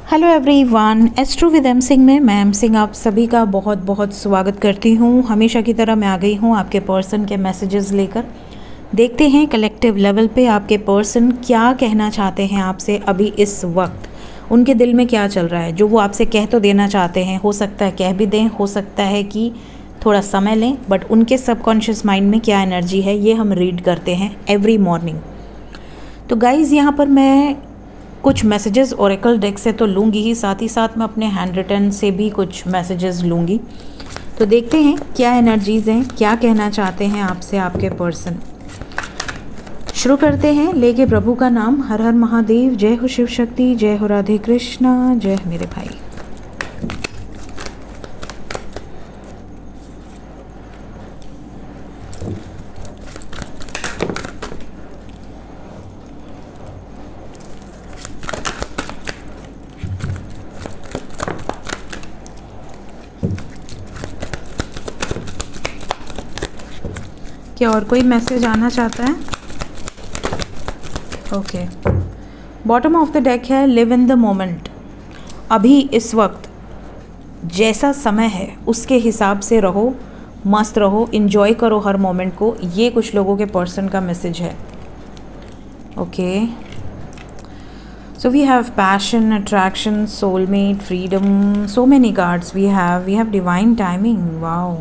Hello everyone, astro with M Singh में मैं M Singh आप सभी का बहुत बहुत स्वागत करती हूँ। हमेशा की तरह मैं आ गई हूँ आपके पर्सन के मैसेजेस लेकर। देखते हैं कलेक्टिव लेवल पे आपके पर्सन क्या कहना चाहते हैं आपसे अभी इस वक्त। उनके दिल में क्या चल रहा है जो वो आपसे कह तो देना चाहते हैं। हो सकता है कह भी दें, हो सकता है कि थोड़ा समय लें, बट उनके सबकॉन्शियस माइंड में क्या एनर्जी है ये हम रीड करते हैं एवरी मॉर्निंग। तो गाइज़ यहाँ पर मैं कुछ मैसेजेस ओरेकल डेक से तो लूँगी ही, साथ ही साथ मैं अपने हैंड रिटन से भी कुछ मैसेजेस लूँगी। तो देखते हैं क्या एनर्जीज़ हैं, क्या कहना चाहते हैं आपसे आपके पर्सन। शुरू करते हैं लेके प्रभु का नाम। हर हर महादेव, जय हो शिव शक्ति, जय हो राधे कृष्णा, जय हो मेरे भाई। क्या और कोई मैसेज आना चाहता है? Okay, bottom of the deck है लिव इन द मोमेंट। अभी इस वक्त जैसा समय है उसके हिसाब से रहो, मस्त रहो, इन्जॉय करो हर मोमेंट को। ये कुछ लोगों के पर्सन का मैसेज है। Okay, so we have passion, attraction, soulmate, freedom, so many cards we have divine timing. Wow,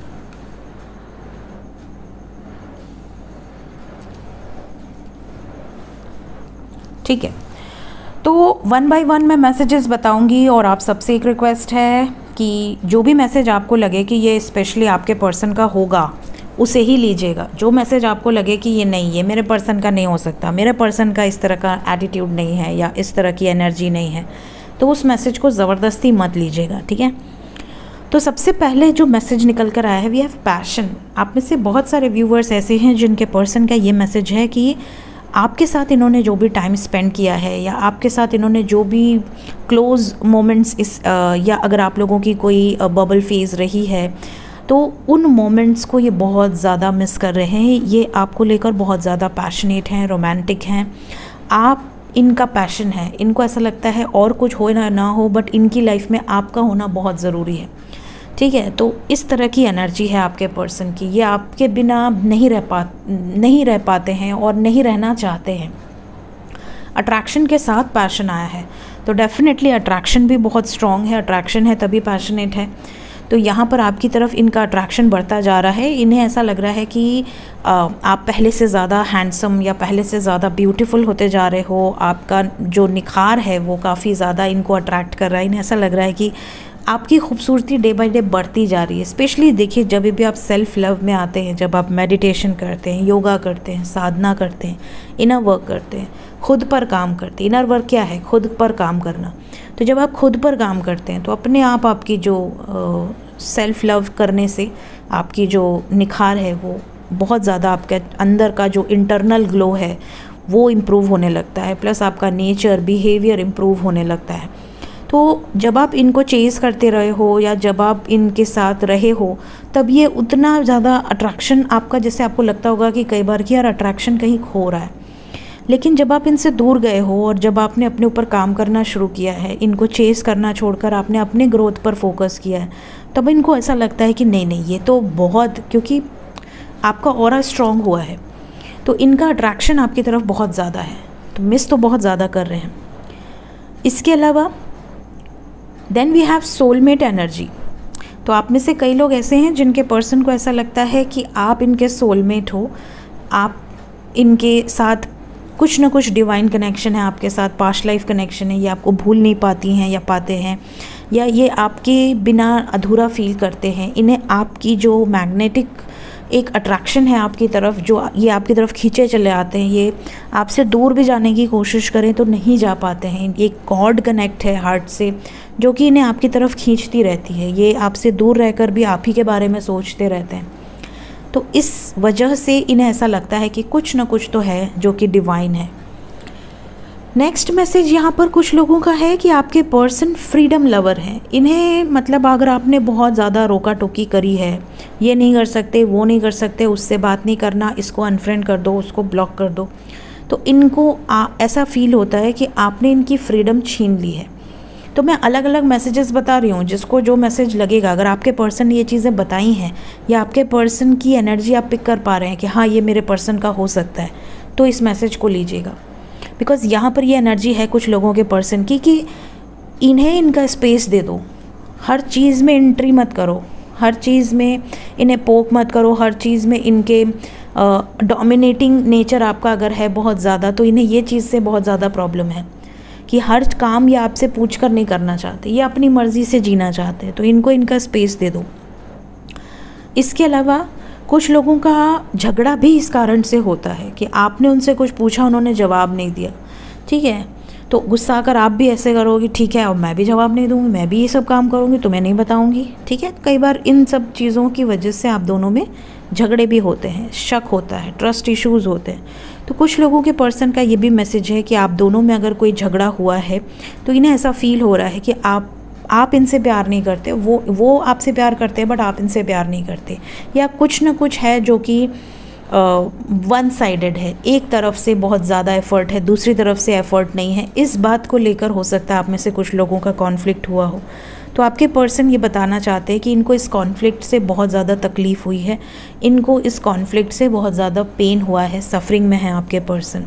ठीक है। तो वन बाय वन मैं मैसेजेस बताऊंगी और आप सबसे एक रिक्वेस्ट है कि जो भी मैसेज आपको लगे कि ये स्पेशली आपके पर्सन का होगा उसे ही लीजिएगा। जो मैसेज आपको लगे कि ये नहीं, ये मेरे पर्सन का नहीं हो सकता, मेरे पर्सन का इस तरह का एटीट्यूड नहीं है या इस तरह की एनर्जी नहीं है, तो उस मैसेज को ज़बरदस्ती मत लीजिएगा, ठीक है। तो सबसे पहले जो मैसेज निकल कर आया है वी हैव पैशन। आप में से बहुत सारे व्यूवर्स ऐसे हैं जिनके पर्सन का ये मैसेज है कि आपके साथ इन्होंने जो भी टाइम स्पेंड किया है या आपके साथ इन्होंने जो भी क्लोज मोमेंट्स या अगर आप लोगों की कोई बबल फेज़ रही है तो उन मोमेंट्स को ये बहुत ज़्यादा मिस कर रहे हैं। ये आपको लेकर बहुत ज़्यादा पैशनेट हैं, रोमांटिक हैं। आप इनका पैशन है, इनको ऐसा लगता है और कुछ हो ना हो बट इनकी लाइफ में आपका होना बहुत ज़रूरी है, ठीक है। तो इस तरह की एनर्जी है आपके पर्सन की। ये आपके बिना नहीं रह पाते हैं और नहीं रहना चाहते हैं। अट्रैक्शन के साथ पैशन आया है तो डेफिनेटली अट्रैक्शन भी बहुत स्ट्रॉन्ग है। अट्रैक्शन है तभी पैशनेट है। तो यहाँ पर आपकी तरफ इनका अट्रैक्शन बढ़ता जा रहा है। इन्हें ऐसा लग रहा है कि आप पहले से ज़्यादा हैंडसम या पहले से ज़्यादा ब्यूटीफुल होते जा रहे हो। आपका जो निखार है वो काफ़ी ज़्यादा इनको अट्रैक्ट कर रहा है। इन्हें ऐसा लग रहा है कि आपकी खूबसूरती डे बाय डे बढ़ती जा रही है। स्पेशली देखिए जब भी आप सेल्फ़ लव में आते हैं, जब आप मेडिटेशन करते हैं, योगा करते हैं, साधना करते हैं, इनर वर्क करते हैं, खुद पर काम करते हैं। इनर वर्क क्या है? खुद पर काम करना। तो जब आप खुद पर काम करते हैं तो अपने आप आपकी जो सेल्फ़ लव करने से आपकी जो निखार है वो बहुत ज़्यादा, आपके अंदर का जो इंटरनल ग्लो है वो इम्प्रूव होने लगता है। प्लस आपका नेचर, बिहेवियर इम्प्रूव होने लगता है। तो जब आप इनको चेज़ करते रहे हो या जब आप इनके साथ रहे हो तब ये उतना ज़्यादा अट्रैक्शन आपका, जैसे आपको लगता होगा कि कई बार कि यार अट्रैक्शन कहीं खो रहा है। लेकिन जब आप इनसे दूर गए हो और जब आपने अपने ऊपर काम करना शुरू किया है, इनको चेज़ करना छोड़कर आपने अपने ग्रोथ पर फोकस किया है, तब इनको ऐसा लगता है कि नहीं ये तो बहुत, क्योंकि आपका ऑरा स्ट्रॉन्ग हुआ है तो इनका अट्रैक्शन आपकी तरफ बहुत ज़्यादा है। तो मिस तो बहुत ज़्यादा कर रहे हैं। इसके अलावा then we have soulmate energy. तो आप में से कई लोग ऐसे हैं जिनके पर्सन को ऐसा लगता है कि आप इनके सोलमेट हो। आप इनके साथ कुछ ना कुछ डिवाइन कनेक्शन है, आपके साथ पास्ट लाइफ कनेक्शन है। ये आपको भूल नहीं पाती हैं या पाते हैं, या ये आपके बिना अधूरा फील करते हैं। इन्हें आपकी जो मैग्नेटिक एक अट्रैक्शन है आपकी तरफ, जो ये आपकी तरफ खींचे चले आते हैं। ये आपसे दूर भी जाने की कोशिश करें तो नहीं जा पाते हैं। एक गॉड कनेक्ट है हार्ट से जो कि इन्हें आपकी तरफ खींचती रहती है। ये आपसे दूर रहकर भी आप ही के बारे में सोचते रहते हैं। तो इस वजह से इन्हें ऐसा लगता है कि कुछ ना कुछ तो है जो कि डिवाइन है। नेक्स्ट मैसेज यहाँ पर कुछ लोगों का है कि आपके पर्सन फ्रीडम लवर हैं। इन्हें मतलब अगर आपने बहुत ज़्यादा रोका टोकी करी है, ये नहीं कर सकते, वो नहीं कर सकते, उससे बात नहीं करना, इसको अनफ्रेंड कर दो, उसको ब्लॉक कर दो, तो इनको ऐसा फील होता है कि आपने इनकी फ्रीडम छीन ली है। तो मैं अलग अलग मैसेजेस बता रही हूँ, जिसको जो मैसेज लगेगा। अगर आपके पर्सन ने ये चीज़ें बताई हैं या आपके पर्सन की एनर्जी आप पिक कर पा रहे हैं कि हाँ ये मेरे पर्सन का हो सकता है, तो इस मैसेज को लीजिएगा। बिकॉज़ यहाँ पर ये एनर्जी है कुछ लोगों के पर्सन की कि इन्हें इनका स्पेस दे दो, हर चीज़ में एंट्री मत करो, हर चीज़ में इन्हें पोक मत करो, हर चीज़ में इनके डोमिनेटिंग नेचर आपका अगर है बहुत ज़्यादा, तो इन्हें ये चीज़ से बहुत ज़्यादा प्रॉब्लम है कि हर काम ये आपसे पूछ कर नहीं करना चाहते, ये अपनी मर्ज़ी से जीना चाहते हैं, तो इनको इनका स्पेस दे दो। इसके अलावा कुछ लोगों का झगड़ा भी इस कारण से होता है कि आपने उनसे कुछ पूछा, उन्होंने जवाब नहीं दिया, ठीक है, तो गुस्सा आकर आप भी ऐसे करोगे, ठीक है अब मैं भी जवाब नहीं दूँगी, मैं भी ये सब काम करूँगी, तुम्हें नहीं बताऊँगी, ठीक है। कई बार इन सब चीज़ों की वजह से आप दोनों में झगड़े भी होते हैं, शक होता है, ट्रस्ट इश्यूज़ होते हैं। तो कुछ लोगों के पर्सन का ये भी मैसेज है कि आप दोनों में अगर कोई झगड़ा हुआ है तो इन्हें ऐसा फील हो रहा है कि आप इनसे प्यार नहीं करते, वो आपसे प्यार करते हैं बट आप इनसे प्यार नहीं करते, या कुछ ना कुछ है जो कि वन साइडेड है, एक तरफ से बहुत ज़्यादा एफ़र्ट है, दूसरी तरफ से एफ़र्ट नहीं है। इस बात को लेकर हो सकता है आप में से कुछ लोगों का कॉन्फ्लिक्ट हुआ हो। तो आपके पर्सन ये बताना चाहते हैं कि इनको इस कॉन्फ्लिक्ट से बहुत ज़्यादा तकलीफ़ हुई है, इनको इस कॉन्फ्लिक्ट से बहुत ज़्यादा पेन हुआ है, सफरिंग में है आपके पर्सन।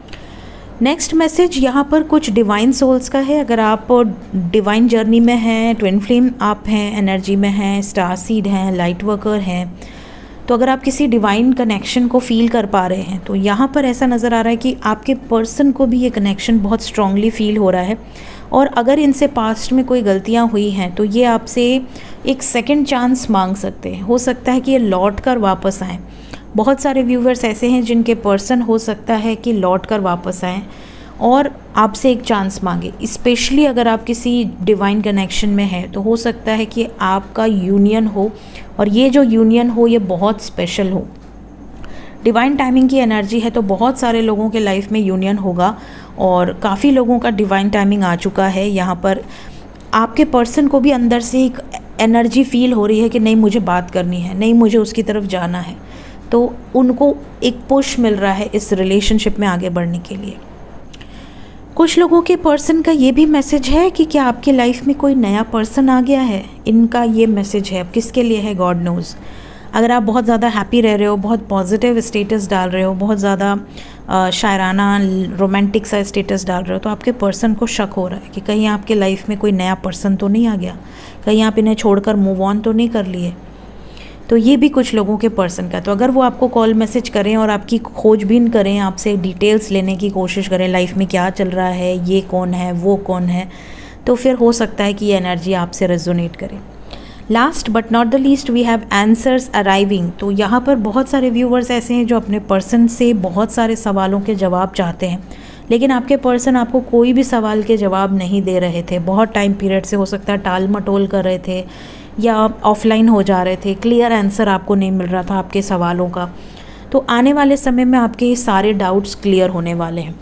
नेक्स्ट मैसेज यहाँ पर कुछ डिवाइन सोल्स का है। अगर आप डिवाइन जर्नी में हैं, ट्विन फ्लेम आप हैं, एनर्जी में हैं, स्टार सीड हैं, लाइट वर्कर हैं, तो अगर आप किसी डिवाइन कनेक्शन को फील कर पा रहे हैं तो यहाँ पर ऐसा नज़र आ रहा है कि आपके पर्सन को भी ये कनेक्शन बहुत स्ट्रांगली फील हो रहा है। और अगर इनसे पास्ट में कोई गलतियाँ हुई हैं तो ये आपसे एक सेकंड चांस मांग सकते हैं। हो सकता है कि ये लौट कर वापस आएँ। बहुत सारे व्यूवर्स ऐसे हैं जिनके पर्सन हो सकता है कि लौट कर वापस आएँ और आपसे एक चांस मांगे। स्पेशली अगर आप किसी डिवाइन कनेक्शन में हैं तो हो सकता है कि आपका यूनियन हो, और ये जो यूनियन हो ये बहुत स्पेशल हो। डिवाइन टाइमिंग की एनर्जी है तो बहुत सारे लोगों के लाइफ में यूनियन होगा, और काफ़ी लोगों का डिवाइन टाइमिंग आ चुका है। यहाँ पर आपके पर्सन को भी अंदर से एक एनर्जी फील हो रही है कि नहीं मुझे बात करनी है, नहीं मुझे उसकी तरफ जाना है, तो उनको एक पुश मिल रहा है इस रिलेशनशिप में आगे बढ़ने के लिए। कुछ लोगों के पर्सन का ये भी मैसेज है कि क्या आपकी लाइफ में कोई नया पर्सन आ गया है, इनका ये मैसेज है। अब किसके लिए है गॉड नोज़। अगर आप बहुत ज़्यादा हैप्पी रह रहे हो, बहुत पॉजिटिव स्टेटस डाल रहे हो, बहुत ज़्यादा शायराना रोमांटिक सा स्टेटस डाल रहे हो, तो आपके पर्सन को शक हो रहा है कि कहीं आपके लाइफ में कोई नया पर्सन तो नहीं आ गया, कहीं आप इन्हें छोड़कर मूव ऑन तो नहीं कर लिए। तो ये भी कुछ लोगों के पर्सन का। तो अगर वो आपको कॉल मैसेज करें और आपकी खोजबीन करें, आपसे डिटेल्स लेने की कोशिश करें, लाइफ में क्या चल रहा है, ये कौन है, वो कौन है, तो फिर हो सकता है कि ये एनर्जी आपसे रेजोनेट करे। Last but not the least we have answers arriving. तो यहाँ पर बहुत सारे व्यूवर्स ऐसे हैं जो अपने पर्सन से बहुत सारे सवालों के जवाब चाहते हैं, लेकिन आपके पर्सन आपको कोई भी सवाल के जवाब नहीं दे रहे थे। बहुत टाइम पीरियड से हो सकता है टाल मटोल कर रहे थे या ऑफलाइन हो जा रहे थे, क्लियर आंसर आपको नहीं मिल रहा था आपके सवालों का। तो आने वाले समय में आपके सारे डाउट्स क्लियर होने वाले हैं।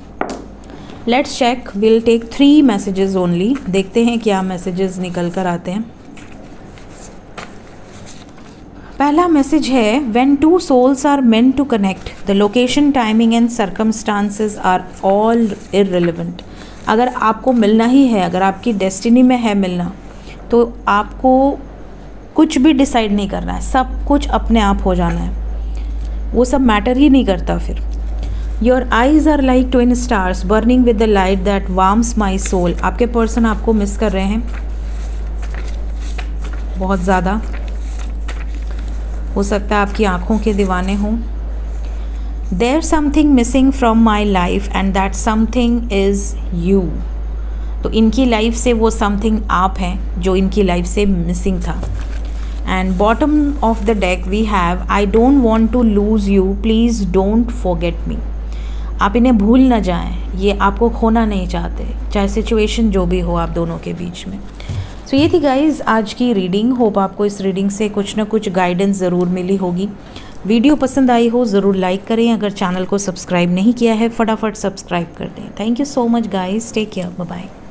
Let's check, will take 3 messages only. देखते हैं क्या मैसेजेस निकल कर आते हैं। पहला मैसेज है, when two souls are meant to connect the location, timing and circumstances are all irrelevant. अगर आपको मिलना ही है, अगर आपकी डेस्टिनी में है मिलना, तो आपको कुछ भी डिसाइड नहीं करना है, सब कुछ अपने आप हो जाना है, वो सब मैटर ही नहीं करता फिर। Your eyes are like twin stars burning with the light that warms my soul. आपके पर्सन आपको मिस कर रहे हैं बहुत ज़्यादा, हो सकता है आपकी आंखों के दीवाने हों। There something missing from my life and that something is you. तो इनकी लाइफ से वो समथिंग आप हैं जो इनकी लाइफ से मिसिंग था। And bottom of the deck we have, I don't want to lose you, please don't forget me. आप इन्हें भूल ना जाएं, ये आपको खोना नहीं चाहते, चाहे सिचुएशन जो भी हो आप दोनों के बीच में। सो ये थी गाइज़ आज की रीडिंग। होप आपको इस रीडिंग से कुछ ना कुछ गाइडेंस ज़रूर मिली होगी। वीडियो पसंद आई हो ज़रूर लाइक करें, अगर चैनल को सब्सक्राइब नहीं किया है फटाफट सब्सक्राइब कर दें। Thank you so much guys, take care, bye bye.